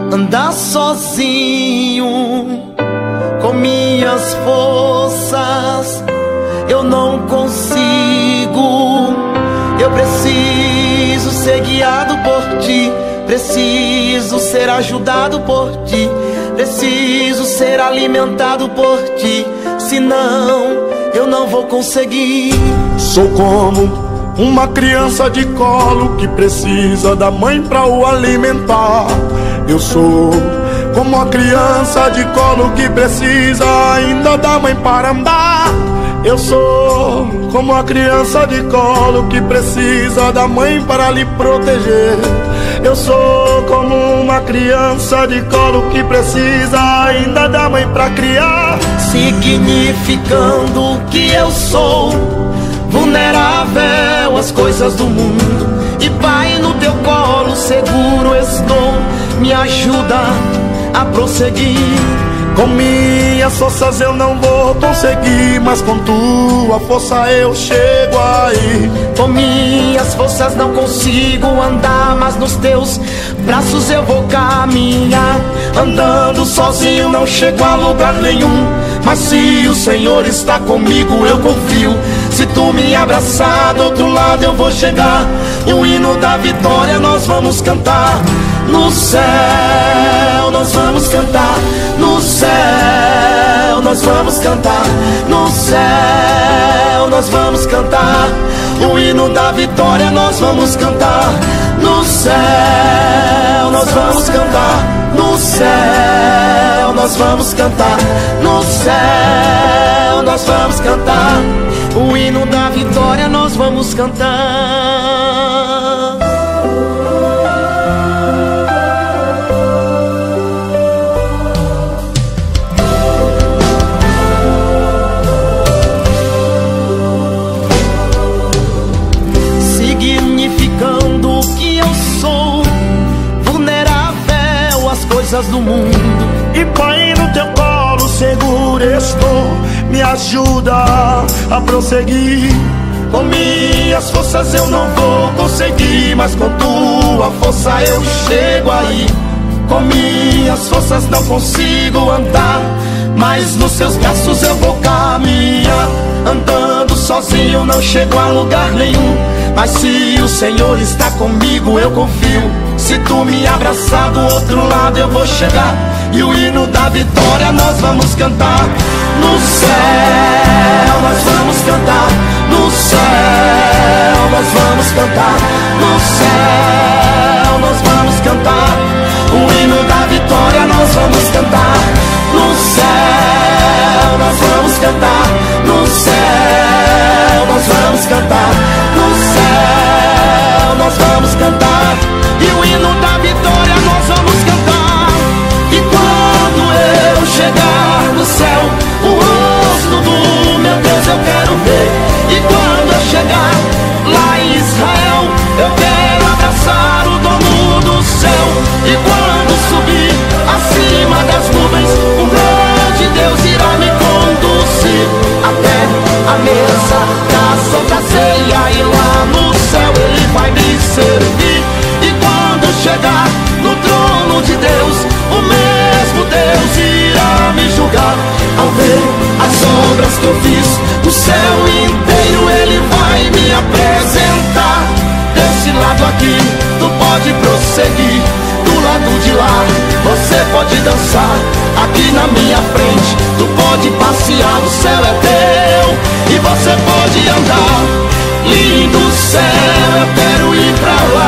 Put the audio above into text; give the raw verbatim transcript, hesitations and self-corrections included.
andar sozinho com minhas forças. Eu não consigo, eu preciso ser guiado por ti, preciso ser ajudado por ti, preciso ser alimentado por ti, senão eu não vou conseguir. Sou como uma criança de colo que precisa da mãe pra o alimentar. Eu sou como uma criança de colo que precisa ainda da mãe para andar. Eu sou como uma criança de colo que precisa da mãe para lhe proteger. Eu sou como uma criança de colo que precisa ainda da mãe para criar. Significando que eu sou vulnerável às coisas do mundo, e Pai, no teu colo seguro estou. Me ajuda a prosseguir. Com minhas forças eu não vou conseguir, mas com tua força eu chego aí. Com minhas forças não consigo andar, mas nos teus braços eu vou caminhar. Andando sozinho não chego a lugar nenhum, mas se o Senhor está comigo eu confio. Se tu me abraçar, do outro lado eu vou chegar, e o hino da vitória nós vamos cantar. No céu nós vamos cantar, no céu nós vamos cantar, no céu nós vamos cantar. O hino da vitória nós vamos cantar. No céu nós vamos cantar, no céu nós vamos cantar, no céu nós vamos cantar. O hino da vitória nós vamos cantar. Significando que eu sou vulnerável às coisas do mundo, e Pai, no teu colo seguro estou. Me ajuda a prosseguir. Com minhas forças eu não vou conseguir, mas com tua força eu chego aí. Com minhas forças não consigo andar, mas nos seus braços eu vou caminhar. Andando sozinho não chego a lugar nenhum, mas se o Senhor está comigo eu confio. Se tu me abraçar, do outro lado eu vou chegar, e o hino da vitória nós vamos cantar. No céu nós vamos cantar, no céu nós vamos cantar, no céu nós vamos cantar. O hino da vitória nós vamos cantar. No céu nós vamos cantar, no céu nós vamos cantar, no céu nós vamos cantar. E o hino da vitória nós vamos cantar. E quando eu chegar no céu, o rosto do meu Deus eu quero ver. E quando eu chegar lá em Israel, eu quero abraçar o dono do céu. E quando subir acima das nuvens, o grande Deus irá me conduzir até a mesa da Santa Ceia, e lá no céu ele vai me servir. E quando chegar no trono de Deus, o mesmo Deus irá me julgar. Ao ver as obras que eu fiz, o céu inteiro ele vai me apresentar. Desse lado aqui tu pode prosseguir, do lado de lá você pode dançar. Aqui na minha frente tu pode passear, o céu é teu e você pode andar. Lindo céu, eu quero ir pra lá.